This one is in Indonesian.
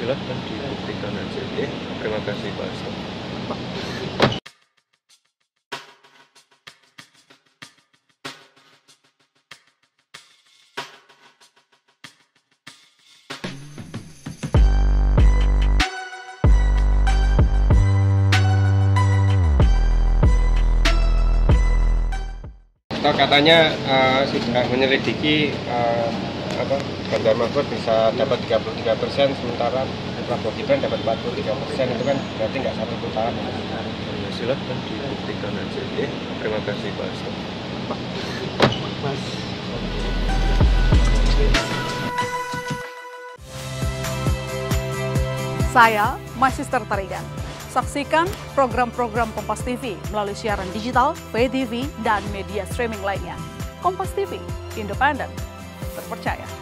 silahkan dibuktikan aja. Terima kasih Pak Hasto. Katanya sudah menyelidiki Ganjar Mahfud bisa dapat 33%, sementara Prabowo Gibran dapat 43%, itu kan berarti nggak satu putaran. Ya, silahkan dibuktikan aja. Terima kasih Pak Hasto. Saya Sister Tarigan. Saksikan program-program Kompas TV melalui siaran digital, pay TV, dan media streaming lainnya. Kompas TV, independen, terpercaya.